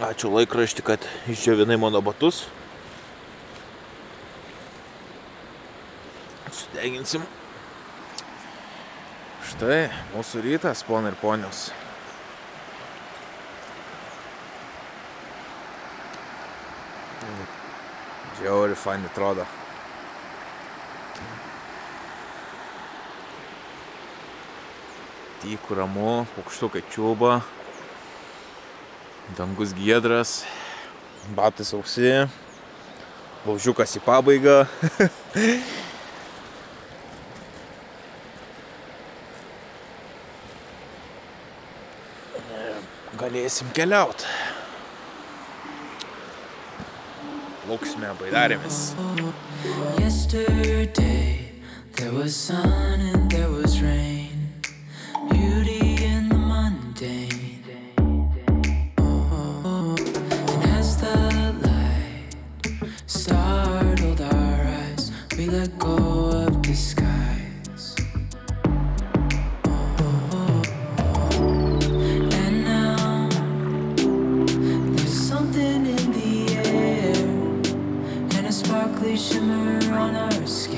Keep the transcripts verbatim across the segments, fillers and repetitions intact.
Ačiū laikraštį, kad išdžiovinai mano batus. Sudeginsim. Štai mūsų rytas, ponai ir ponios. Žiauri fani atrodo. Tyku ramu, paukštukai čiulba, dangus giedras, batai sausi, laužiukas į pabaigą. Galėsim keliaut. Lauksime baidarėmis. Yesterday there was sun and there was rain. Beauty in the mundane. Oh, and as the light startled our eyes, we let go of disguise. Oh, and now there's something in the air and a sparkly shimmer on our skin.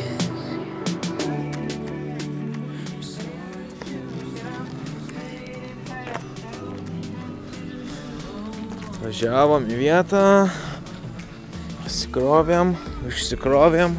Važiavom į vietą, pasikrovėm, išsikrovėm.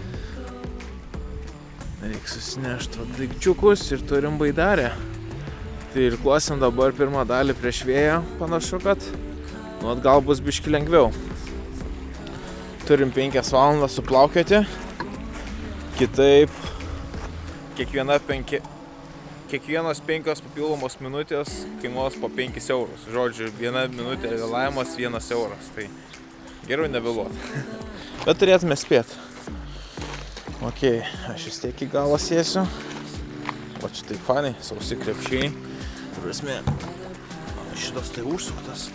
Reikia susinešti daikčiukus ir turim baidarę. Tai ir klosim dabar pirmą dalį prieš vėją, panašu, kad nu atgal bus biški lengviau. Turim penkias valandas suplaukioti, kitaip kiekviena penki... Kiekvienos penkios papildomos minutės kainuos po penkis eurus. Žodžiu, viena minutė vėlavimas, vienas euras. Tai geriau nevėluoti. Bet turėtume spėti. Ok, aš vis tiek į galą sėsiu. O čia taip fanai, sausi krepšiai. Prasme, šitas tai užsuktas.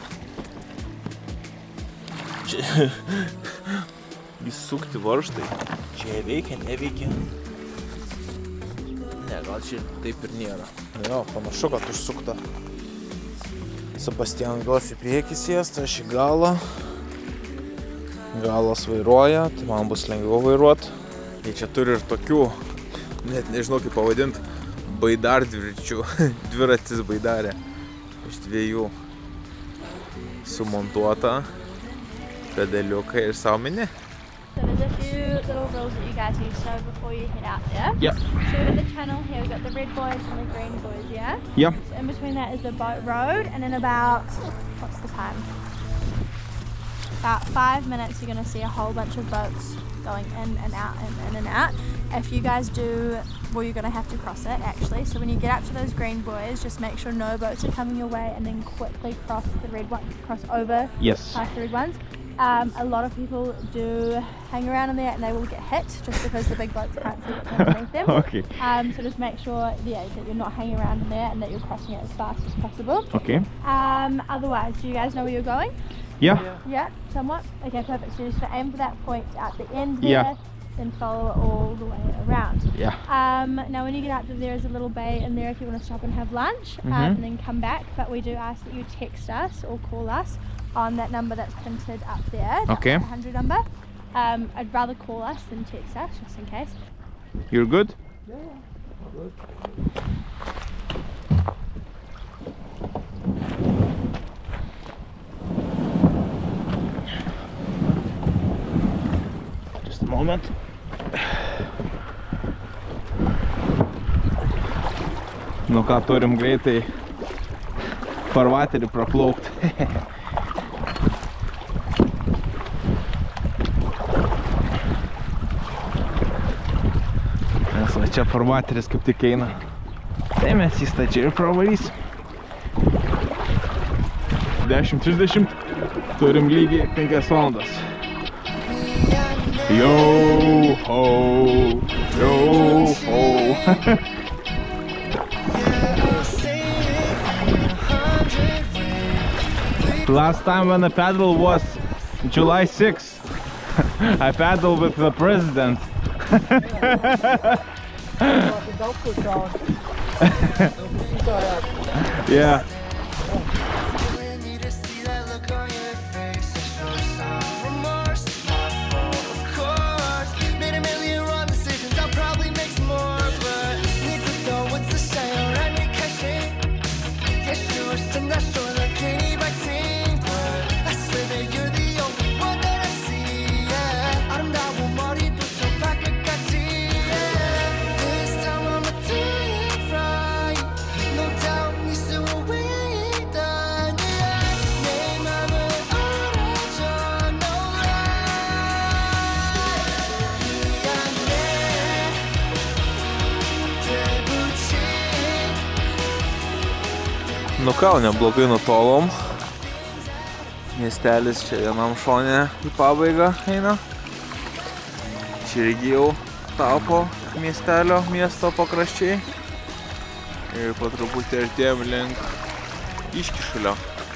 Čia įsukti varžtai. Čia veikia, neveikia. Ne, gal čia taip ir nėra. Jo, panašu, kad užsukta. Sebastian duos į priekį sėsti, aš į galą. Galas vairuoja, tai man bus lengviau vairuoti. Tai čia turi ir tokių, net nežinau kaip pavadinti, baidardviračių. Dviratis baidarė. Iš dviejų sumontuota. Pedaliukai ir sauminė. So there's a few little rules that you guys need to know before you head out there. Yep. So within the channel here we've got the red buoys and the green buoys, yeah? Yep. So in between that is the boat road, and in about, what's the time? About five minutes you're going to see a whole bunch of boats going in and out and in and out. If you guys do, well you're going to have to cross it actually. So when you get up to those green buoys, just make sure no boats are coming your way and then quickly cross the red one, cross over Yes. past the red ones. Um, a lot of people do hang around in there and they will get hit just because the big boats can't see what's underneath them. Okay. Um, so just make sure yeah, that you're not hanging around in there and that you're crossing it as fast as possible. Okay. Um, otherwise, do you guys know where you're going? Yeah. Yeah, somewhat? Okay, perfect. So you're just going to aim for that point at the end there, Yeah. then follow it all the way around. Yeah. Um, now when you get out there, there is a little bay in there if you want to stop and have lunch Mm-hmm. um, and then come back. But we do ask that you text us or call us on that number that's printed up there, Okay. one hundred number. Um, I'd rather call us than text us, just in case. You're good? Yeah, Good. Just a moment. Nu ką, turim greitai farvaterį praplaukti. Nes va čia farvateris kaip tik eina. Tai mes jį stačiai ir pravarysim. dešimt trisdešimt. Turim lygiai penkias valandas. Yo ho, yo ho. Last time when I paddled was July sixth. I paddled with the president. Yeah. Nu ką, neblogai nutolom. Miestelis čia vienam šone į pabaigą eina. Čia irgi jau tapo miestelio miesto pakraščiai. Ir po truputį artėjom link Iškišulio.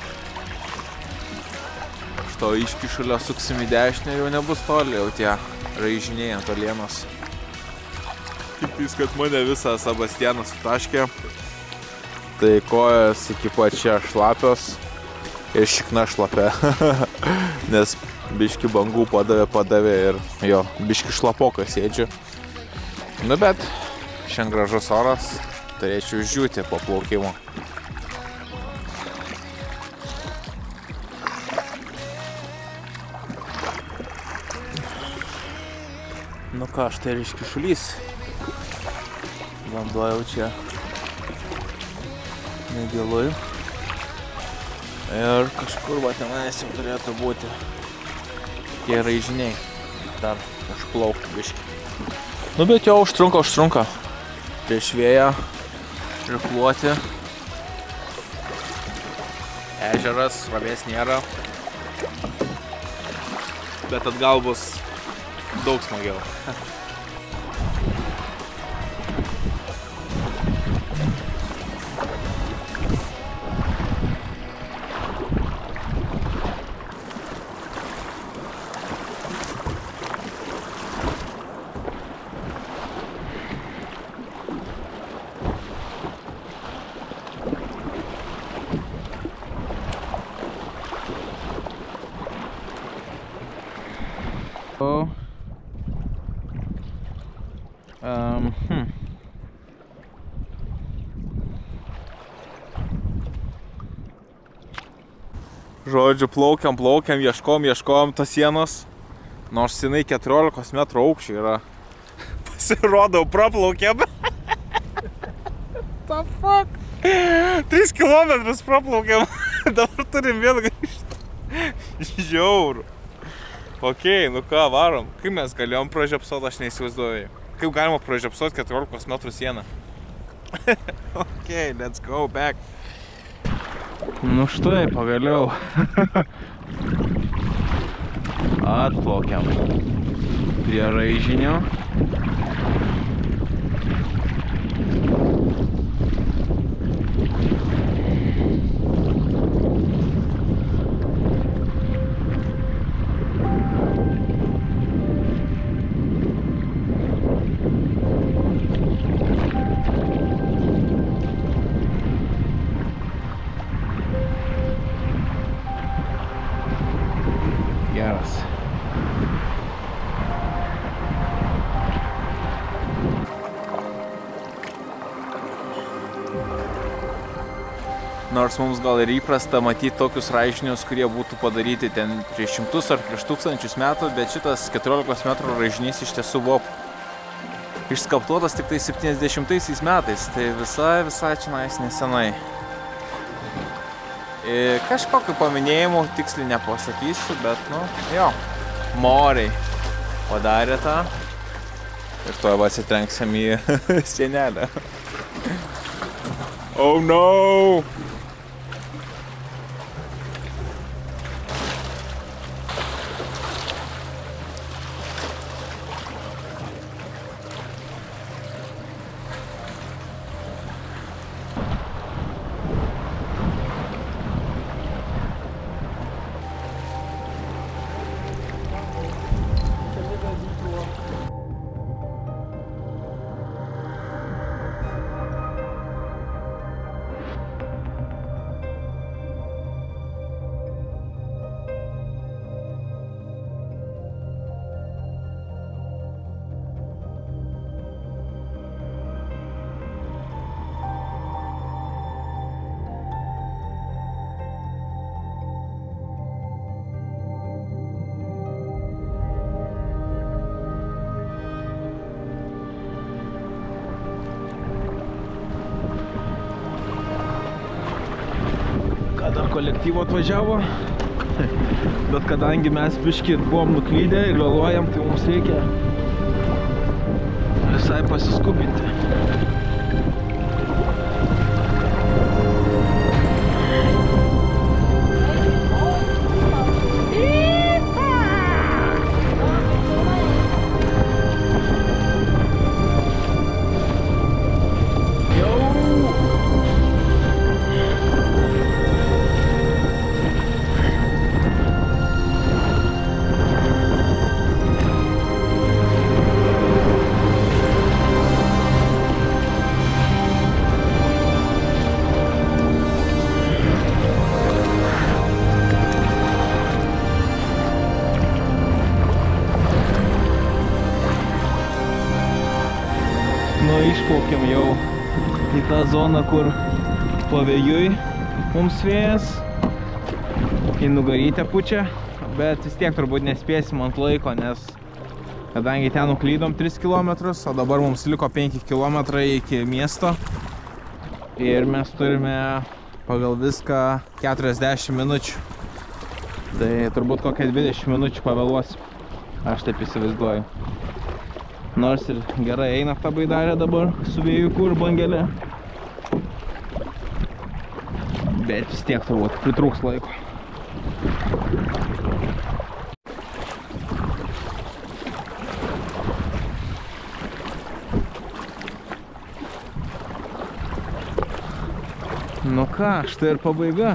Šito Iškišulio suksim į dešinę ir jau nebus toli, jau tie raižiniai ant olienos. Tiktais, kad mane visą Sebastianą sutaškė. Tai kojas iki pačia šlapios ir šikna šlapia. Nes biški bangų padavė, padavė ir jo, biški šlapoką sėdžiu. Nu bet, šiandien gražus oras, turėčiau žiūti po plaukimo. Nu ką, štai ir Iškišulys. Vanduo jau čia negilui. Ir kažkur va tenais jau turėtų būti tie raižiniai. Dar užplaukti biškį. Nu bet jau užtrunka, užtrunka. Prieš vėją žirkluoti. Ežeras, srovės nėra. Bet atgal bus daug smagiau. Um, hmm. Žodžiu, plaukiam, plaukiam, ieškom, ieškom tos sienos. Nors jinai keturiolikos metrų aukščio yra. Pasirodau, praplaukėm. The fuck? tris kilometrus praplaukėm. Dabar turim vėl grįžti. Žiauru. Ok, nu ką, varom. Kaip mes galėjom pražiopsot, aš neįsivaizduoju. Kaip galima pražiopsot keturiolikos metrų sieną? Ok, let's go back. Nu štai, pagaliau. Atplaukiam prie raižinio. Geras. Nors mums gal ir įprasta matyti tokius raižinius, kurie būtų padaryti ten prieš šimtus ar prieš tūkstančius metų, bet šitas keturiolikos metrų raižinys iš tiesų buvo išskaptuotas tik tai septyniasdešimtaisiais metais, tai visai, visai čionais nesenai. Ir kažkokiu paminėjimu tiksliai nepasakysiu, bet, nu, jo, moriai padarė tą ir tuoj va atsitrenksim į sienelę. Oh no! Dar kolektyvo atvažiavo, bet kadangi mes biškį buvom nuklydę ir vėluojam, tai mums reikia visai pasiskubinti. Nu, išplaukėm jau į tą zoną, kur pavėjui mums vėjas, į nugarytę pučia, bet vis tiek turbūt nespėsim ant laiko, nes kadangi ten nuklydom tris kilometrus, o dabar mums liko penki kilometrai iki miesto ir mes turime pagal viską keturiasdešimt minučių. Tai turbūt kokią dvidešimt minučių pavėluosim. Aš taip įsivaizduoju. Nors ir gerai eina ta baidarė dabar su vėjuku ir bangelė. Bet vis tiek turbūt pritrūks laiko. Nu ką, štai ir pabaiga.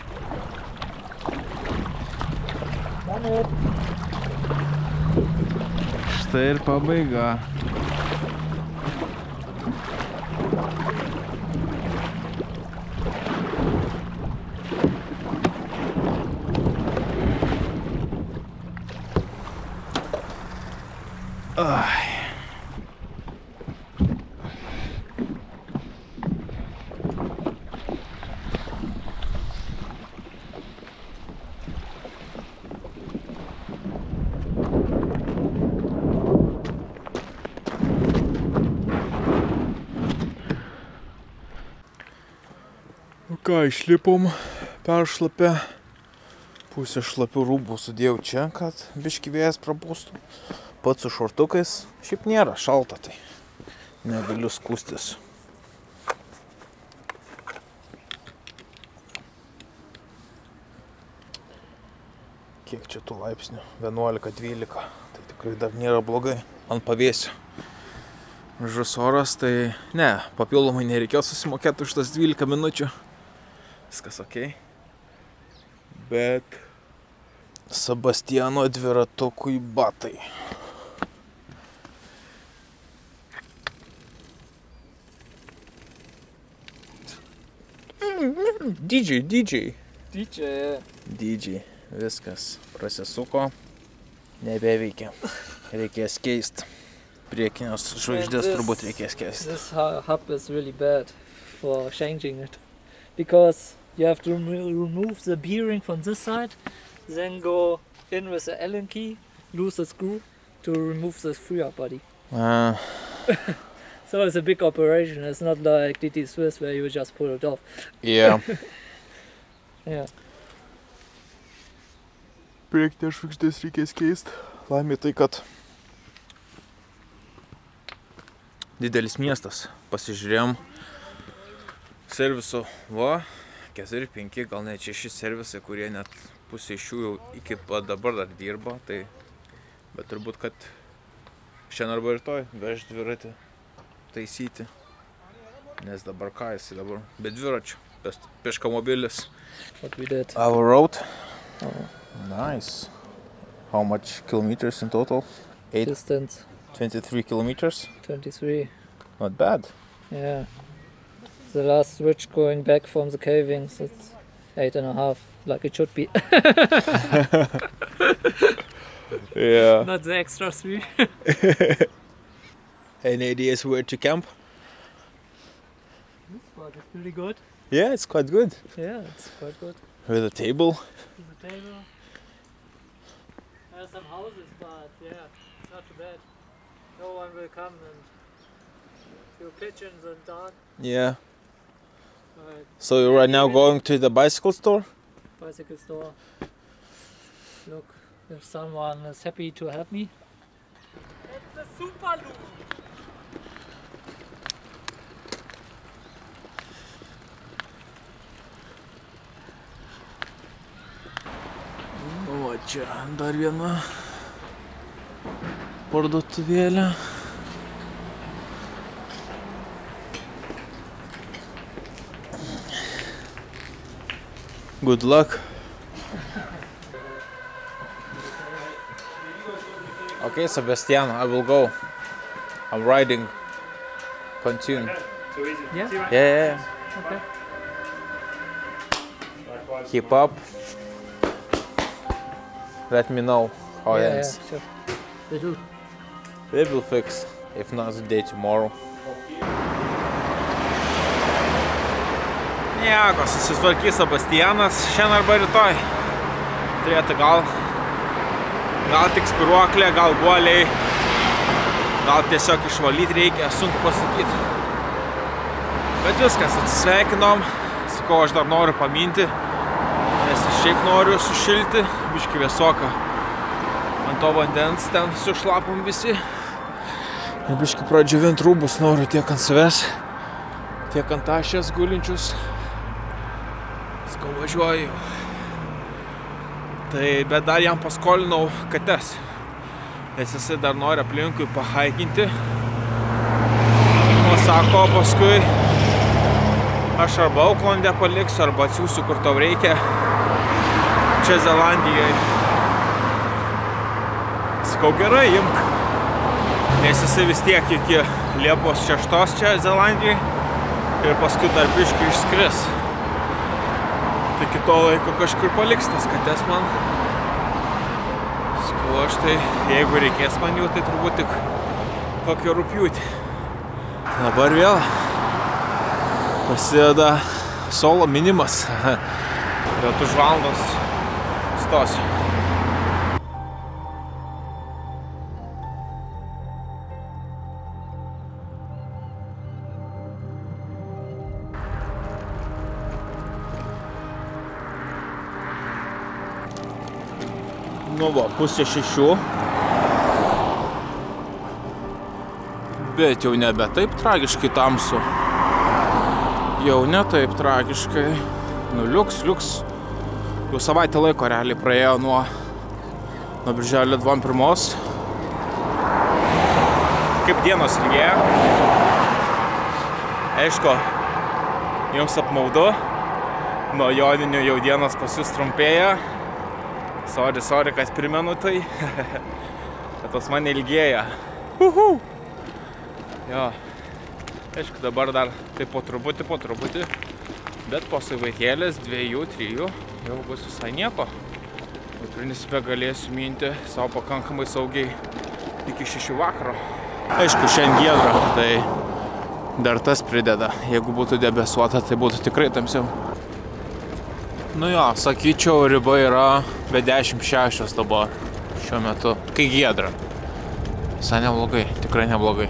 Štai ir pabaiga. Ai. Ką, išlipom, peršlapę, pusę šlapių rūbų sudėjau čia, kad biškį vėjas prapūstų. Pats su šortukais, šiaip nėra šalta, tai negaliu skūstis. Kiek čia tų laipsnių? vienuolika dvylika, tai tikrai dar nėra blogai ant pavėsio. Žus oras, tai ne, papildomai nereikėjo susimokėti už tas dvylika minučių. Viskas okei. Bet Sebastiano dviratukui batai. D J, D J. D J. D J. Viskas prasisuko. Nebeveikia. Reikės keist. Priekinės žvaigždės turbūt reikės keist. This hub is really bad for changing it. Because you have to remove the bearing from this side, then go in with the Allen key, lose the screw to remove the free-up body. Uh. So it's a big operation. It's not like D T Swiss where you just pull it off. Yeah. Yeah. Priekinės žvaigždės reikės keist. Laimė tai, kad didelis miestas. Pasižiūrėjom servisų, va, keturi, penki, gal net šeši servisai, kurie net pusė iš jų jau iki pat dabar dar dirba, tai, bet turbūt, kad šiandien arba rytoj veš dviratį taisyti, nes dabar ką jisai dabar, be dviračių, peškamobilis. What we did. Our road. Oh. Nice. How much kilometers in total? Eight. Distance. twenty-three kilometers. twenty-three. Not bad. Yeah. The last switch going back from the cavings, it's eight and a half, like it should be. Yeah. Not the extra three. Any ideas where to camp? This spot is pretty good. Yeah, it's quite good. Yeah, it's quite good. With a table. There's a table. There's some houses, but yeah, it's not too bad. No one will come and you pitch in the dark. Yeah. Right. So you're right now going to the bicycle store? Bicycle store. Look, if someone is happy to help me. It's a super loop. O čia dar viena parduotuvėlė. Good luck. Okay, Sebastian, I will go. I'm riding. Continue. Yeah? Yeah, yeah, Okay. yeah. Keep up. Let me know how yeah, it ends. yeah, sure. They do. They will fix. If not, the day tomorrow. Nieko, susitvarkys Sebastianas šiandien arba rytoj. Turėtų gal, gal tik spiruoklė, gal guoliai, gal tiesiog išvalyti reikia, sunku pasakyti. Bet viskas, atsisveikinom. Sakau, aš dar noriu paminti, nes šiaip noriu sušilti, biškį vėsoka. Ant to vandens ten sušlapom visi. Ir biškį pradžiuvint rūbus noriu tiek ant savęs, tiek ant tašės gulinčius. Sakau, važiuoju. Tai, bet dar jam paskolinau kates, nes jisai dar nori aplinkui pahaikinti. O sako, paskui aš arba Auklande paliksiu, arba atsiųsiu, kur tau reikia, čia Zelandijoje. Sakau, gerai, imk. Nes jisai vis tiek iki Liepos šeštos čia Zelandijoje ir paskui dar biškį išskris. Tai kito laiko kažkur paliks tas kates man. Sakau, aš tai, jeigu reikės man jų, tai turbūt tik kokio rugpjūtį. Dabar vėl prasideda solo minimas. Bet už valandos stosiu. Nu va, pusė šešių. Bet jau nebe taip tragiškai tamsu. Jau ne taip tragiškai. Nu, liuks, liuks. Jau savaitę laiko realiai praėjo nuo, nuo birželio dvidešimt pirmos. Kaip dienos ilgėja. Aišku, jums apmaudu. Nuo joninių jau dienos pas jūs trumpėja. Sorry, sorry, kad primenu tai. Bet tos man ilgėja. Uhu. Jo. Aišku, dabar dar taip po truputį, po truputį. Bet po savaitėlės, dviejų, trijų, jau bus visai nieko. Ir principė galėsiu minti savo pakankamai saugiai iki šešių vakaro. Aišku, šiandien giedra, tai dar tas prideda. Jeigu būtų debesuota, tai būtų tikrai tamsiau. Nu jo, sakyčiau, riba yra be dešimt šešios dabar šiuo metu, kai giedra. Visai neblogai, tikrai neblogai.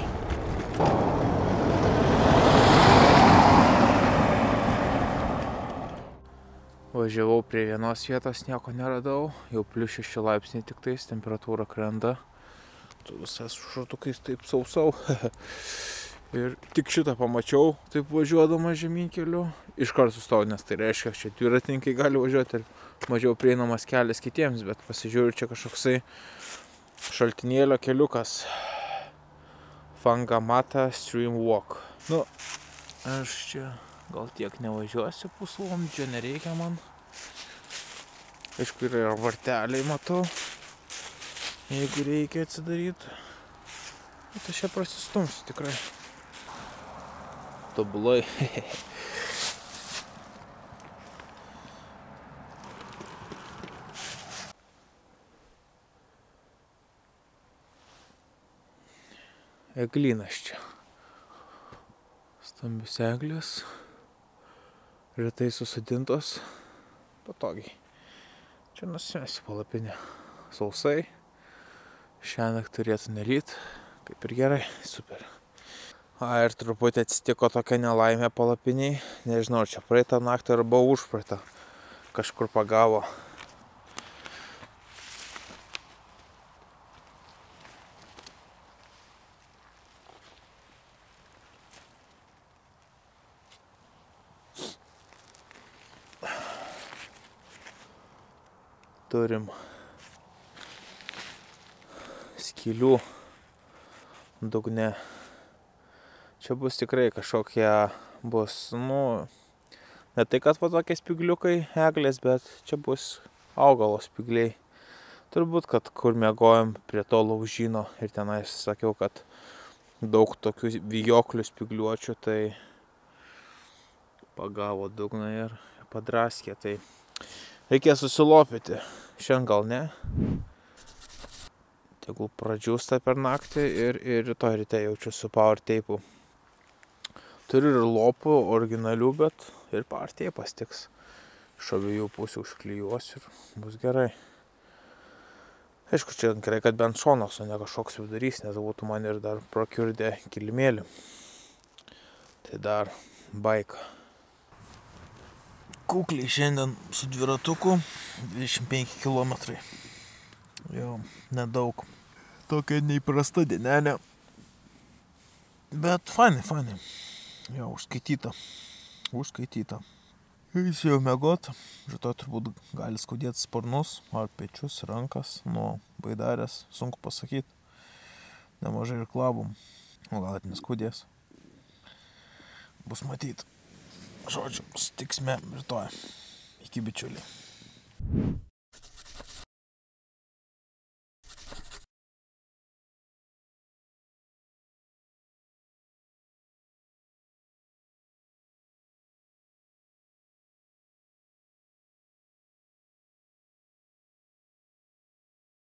Važiavau prie vienos vietos, nieko neradau. Jau plius šeši laipsniai tik tais, temperatūra krenta. Tu visas šortukais taip sausau. Ir tik šitą pamačiau, taip važiuodama žemyn keliu. Iškart sustojau, nes tai reiškia, čia dviratininkai gali važiuoti ir mažiau prieinamas kelias kitiems, bet pasižiūriu, čia kažkoksai šaltinėlio keliukas. Fangamata Stream Walk. Nu, aš čia gal tiek nevažiuosiu pusvalandžio, nereikia man. Aišku, yra varteliai, matau, jeigu reikia atsidaryti. Bet aš čia prasistumsiu tikrai. Tobulai. Eglynas čia. Stambius eglės. Retai susodintos. Patogiai. Čia nusimesi palapinę. Sausai. Šiąnakt turėtų nelyt. Kaip ir gerai. Super. A, ir truputį atsitiko tokia nelaimė palapiniai. Nežinau, čia praeitą naktį arba užpraeitą. Kažkur pagavo. Turim skylių dugne. Čia bus tikrai kažkokie bus, nu, ne tai kad va tokie spigliukai eglės, bet čia bus augalo spigliai. Turbūt, kad kur miegojom prie to laužyno ir tenais sakiau, kad daug tokių vijoklių spigliuočių, tai pagavo dugną ir padraskė. Tai reikės susilopyti. Šiandien gal ne. Tegul pradžiūsta per naktį ir, ir rytoj ryte jaučiu su power teipu. Turiu ir lopų originalių, bet ir partija pastiks. Iš abiejų pusių užklijuos ir bus gerai. Aišku, čia gerai, kad bent šonas, o ne kažkoks vidurys, nes būtų man ir dar prakiurdė kilimėlį. Tai dar baika. Kukliai šiandien su dviratuku dvidešimt penki kilometrai. Jau, nedaug. Tokia neįprasta dienelė. Bet fainai, fainai. Jau, užskaityta. Užskaityta. Jis jau miegot. Rytoj turbūt gali skaudėti sparnus, ar pečius, rankas nuo baidarės. Sunku pasakyti. Nemažai ir klavum. O gal ir neskaudės. Bus matyti. Žodžiu, sutiksime rytoj. Iki bičiuliai.